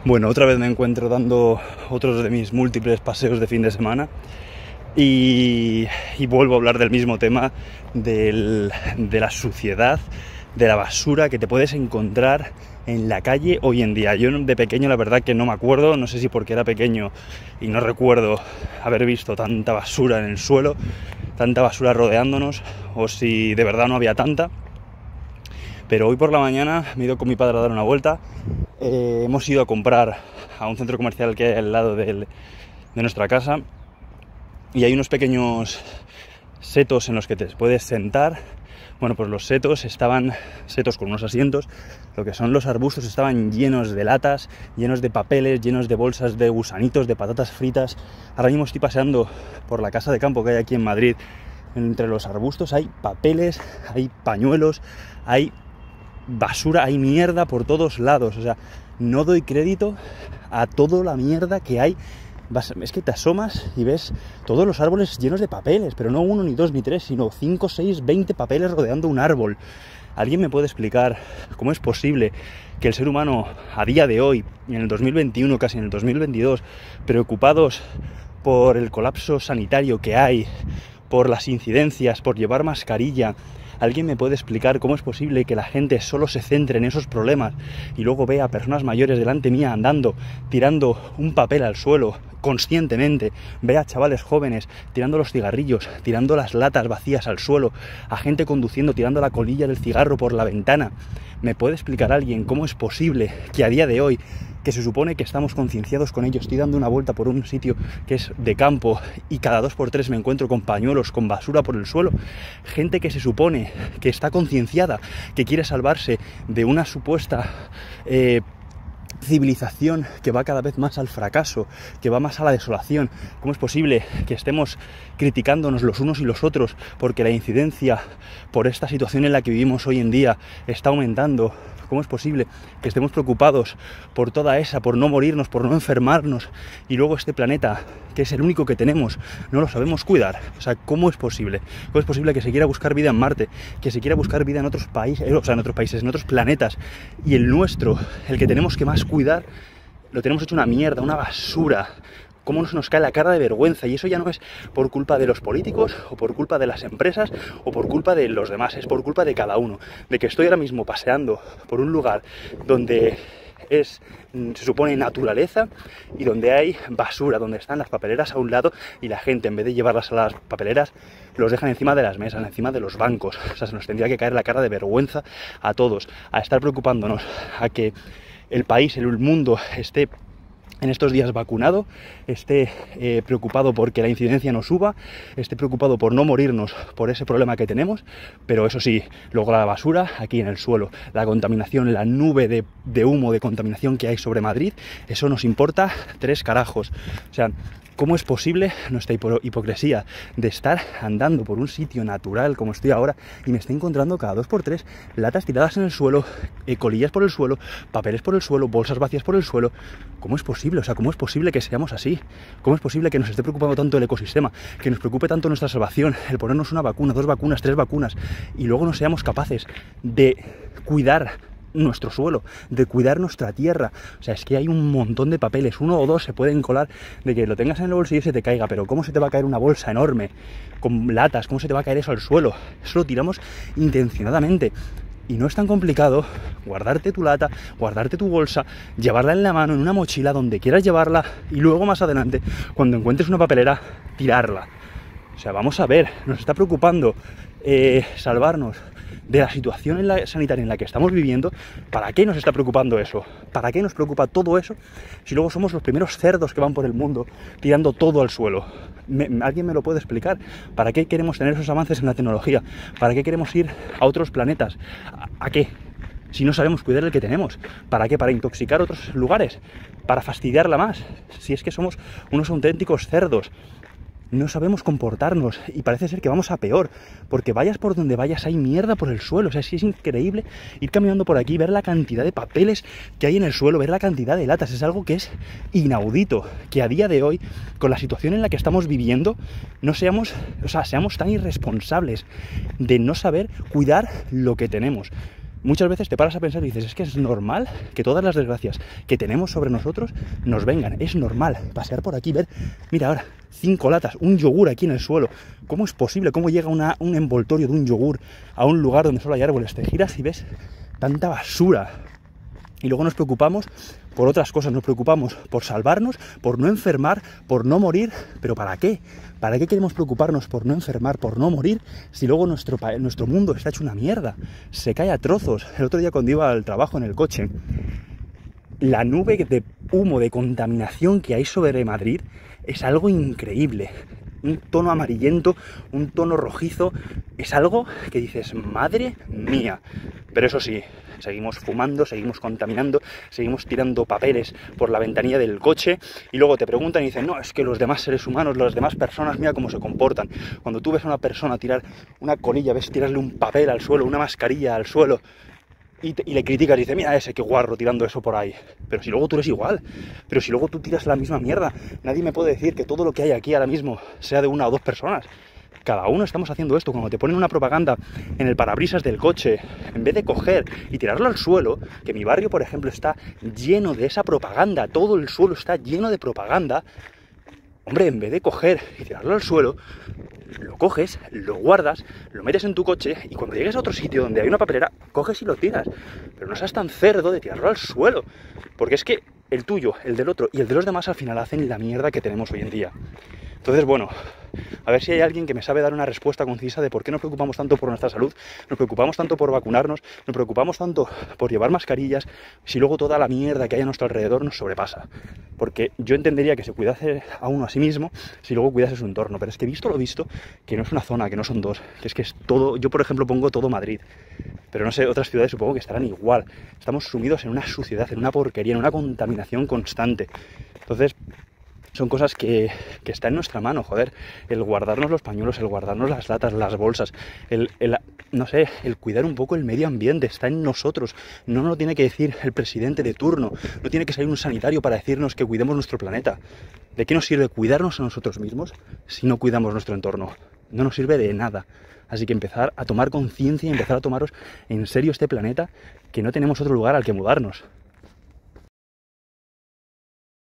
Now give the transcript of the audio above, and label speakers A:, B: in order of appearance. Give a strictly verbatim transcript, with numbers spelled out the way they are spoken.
A: Bueno, otra vez me encuentro dando otros de mis múltiples paseos de fin de semana y, y vuelvo a hablar del mismo tema, del, de la suciedad, de la basura que te puedes encontrar en la calle hoy en día. Yo de pequeño la verdad que no me acuerdo, no sé si porque era pequeño y no recuerdo haber visto tanta basura en el suelo, tanta basura rodeándonos, o si de verdad no había tanta. Pero hoy por la mañana me he ido con mi padre a dar una vuelta. Eh, hemos ido a comprar a un centro comercial que hay al lado del, de nuestra casa, y hay unos pequeños setos en los que te puedes sentar. Bueno, pues los setos estaban, setos con unos asientos, lo que son los arbustos estaban llenos de latas, llenos de papeles, llenos de bolsas de gusanitos, de patatas fritas. Ahora mismo estoy paseando por la casa de campo que hay aquí en Madrid. Entre los arbustos hay papeles, hay pañuelos, hay basura, hay mierda por todos lados. O sea, no doy crédito a toda la mierda que hay. Es que te asomas y ves todos los árboles llenos de papeles, pero no uno, ni dos, ni tres, sino cinco, seis, veinte papeles rodeando un árbol. ¿Alguien me puede explicar cómo es posible que el ser humano a día de hoy, en el dos mil veintiuno, casi en el dos mil veintidós, preocupados por el colapso sanitario que hay, por las incidencias, por llevar mascarilla, ¿alguien me puede explicar cómo es posible que la gente solo se centre en esos problemas y luego vea a personas mayores delante mía andando, tirando un papel al suelo conscientemente, vea a chavales jóvenes tirando los cigarrillos, tirando las latas vacías al suelo, a gente conduciendo tirando la colilla del cigarro por la ventana? ¿Me puede explicar alguien cómo es posible que a día de hoy, que se supone que estamos concienciados con ello, estoy dando una vuelta por un sitio que es de campo y cada dos por tres me encuentro con pañuelos, con basura por el suelo? Gente que se supone que está concienciada, que quiere salvarse de una supuesta eh, civilización que va cada vez más al fracaso, que va más a la desolación. ¿Cómo es posible que estemos criticándonos los unos y los otros porque la incidencia por esta situación en la que vivimos hoy en día está aumentando? ¿Cómo es posible que estemos preocupados por toda esa, por no morirnos, por no enfermarnos, y luego este planeta, que es el único que tenemos, no lo sabemos cuidar? O sea, ¿cómo es posible? ¿Cómo es posible que se quiera buscar vida en Marte, que se quiera buscar vida en otros países, o sea, en otros países, en otros planetas, y el nuestro, el que tenemos que más cuidar, lo tenemos hecho una mierda, una basura? ¿Cómo nos, nos cae la cara de vergüenza? Y eso ya no es por culpa de los políticos, o por culpa de las empresas, o por culpa de los demás, es por culpa de cada uno. De que estoy ahora mismo paseando por un lugar donde es, se supone, naturaleza, y donde hay basura, donde están las papeleras a un lado, y la gente, en vez de llevarlas a las papeleras, los dejan encima de las mesas, encima de los bancos. O sea, se nos tendría que caer la cara de vergüenza a todos, a estar preocupándonos, a que el país, el mundo esté en estos días vacunado, esté eh, preocupado porque la incidencia no suba, esté preocupado por no morirnos por ese problema que tenemos, pero eso sí, luego la basura aquí en el suelo, la contaminación, la nube de, de humo de contaminación que hay sobre Madrid, eso nos importa tres carajos. O sea, ¿cómo es posible nuestra hipocresía de estar andando por un sitio natural como estoy ahora y me estoy encontrando cada dos por tres latas tiradas en el suelo, eh, colillas por el suelo, papeles por el suelo, bolsas vacías por el suelo? ¿Cómo es posible? O sea, ¿cómo es posible que seamos así? ¿Cómo es posible que nos esté preocupando tanto el ecosistema, que nos preocupe tanto nuestra salvación, el ponernos una vacuna, dos vacunas, tres vacunas, y luego no seamos capaces de cuidar nuestro suelo, de cuidar nuestra tierra? O sea, es que hay un montón de papeles, uno o dos se pueden colar, de que lo tengas en el bolsillo y se te caiga, pero ¿cómo se te va a caer una bolsa enorme con latas? ¿Cómo se te va a caer eso al suelo? Eso lo tiramos intencionadamente. Y no es tan complicado guardarte tu lata, guardarte tu bolsa, llevarla en la mano, en una mochila, donde quieras llevarla, y luego más adelante, cuando encuentres una papelera, tirarla. O sea, vamos a ver, nos está preocupando eh, salvarnos de la situación en la sanitaria en la que estamos viviendo. ¿Para qué nos está preocupando eso? ¿Para qué nos preocupa todo eso si luego somos los primeros cerdos que van por el mundo tirando todo al suelo? ¿Me, ¿Alguien me lo puede explicar? ¿Para qué queremos tener esos avances en la tecnología? ¿Para qué queremos ir a otros planetas? ¿A, a qué? Si no sabemos cuidar el que tenemos. ¿Para qué? ¿Para intoxicar otros lugares? ¿Para fastidiarla más? Si es que somos unos auténticos cerdos. No sabemos comportarnos y parece ser que vamos a peor, porque vayas por donde vayas hay mierda por el suelo. O sea, sí, es increíble ir caminando por aquí, ver la cantidad de papeles que hay en el suelo, ver la cantidad de latas. Es algo que es inaudito, que a día de hoy, con la situación en la que estamos viviendo, no seamos, o sea, seamos tan irresponsables de no saber cuidar lo que tenemos. muchas veces te paras a pensar y dices, es que es normal que todas las desgracias que tenemos sobre nosotros nos vengan. Es normal pasear por aquí, ver, mira ahora, cinco latas, un yogur aquí en el suelo. ¿Cómo es posible? ¿Cómo llega una, un envoltorio de un yogur a un lugar donde solo hay árboles? Te giras y ves tanta basura. Y luego nos preocupamos por otras cosas, nos preocupamos por salvarnos, por no enfermar, por no morir. ¿Pero para qué? ¿Para qué queremos preocuparnos por no enfermar, por no morir, si luego nuestro, nuestro mundo está hecho una mierda? Se cae a trozos. El otro día cuando iba al trabajo en el coche, la nube de humo, de contaminación que hay sobre Madrid es algo increíble. Un tono amarillento, un tono rojizo, es algo que dices, madre mía. Pero eso sí, seguimos fumando, seguimos contaminando, seguimos tirando papeles por la ventanilla del coche y luego te preguntan y dicen, no, es que los demás seres humanos, las demás personas, mira cómo se comportan. Cuando tú ves a una persona tirar una colilla, ves tirarle un papel al suelo, una mascarilla al suelo, Y, te, y le criticas y dices, mira ese, qué guarro tirando eso por ahí. Pero si luego tú eres igual, pero si luego tú tiras la misma mierda, nadie me puede decir que todo lo que hay aquí ahora mismo sea de una o dos personas. Cada uno estamos haciendo esto. Cuando te ponen una propaganda en el parabrisas del coche, en vez de coger y tirarlo al suelo, que mi barrio, por ejemplo, está lleno de esa propaganda, todo el suelo está lleno de propaganda, hombre, en vez de coger y tirarlo al suelo, lo coges, lo guardas, lo metes en tu coche y cuando llegues a otro sitio donde hay una papelera, coges y lo tiras. Pero no seas tan cerdo de tirarlo al suelo, porque es que el tuyo, el del otro y el de los demás al final hacen la mierda que tenemos hoy en día. Entonces, bueno, a ver si hay alguien que me sabe dar una respuesta concisa de por qué nos preocupamos tanto por nuestra salud, nos preocupamos tanto por vacunarnos, nos preocupamos tanto por llevar mascarillas, si luego toda la mierda que hay a nuestro alrededor nos sobrepasa. Porque yo entendería que se cuidase a uno a sí mismo si luego cuidase su entorno, pero es que visto lo visto, que no es una zona, que no son dos, que es que es todo, yo por ejemplo pongo todo Madrid, pero no sé, otras ciudades supongo que estarán igual. Estamos sumidos en una suciedad, en una porquería, en una contaminación constante. Entonces, son cosas que, que está en nuestra mano, joder. El guardarnos los pañuelos, el guardarnos las latas, las bolsas, el, el, no sé, el cuidar un poco el medio ambiente, está en nosotros. No nos lo tiene que decir el presidente de turno, no tiene que salir un sanitario para decirnos que cuidemos nuestro planeta. ¿De qué nos sirve cuidarnos a nosotros mismos si no cuidamos nuestro entorno? No nos sirve de nada. Así que empezar a tomar conciencia y empezar a tomaros en serio este planeta, que no tenemos otro lugar al que mudarnos.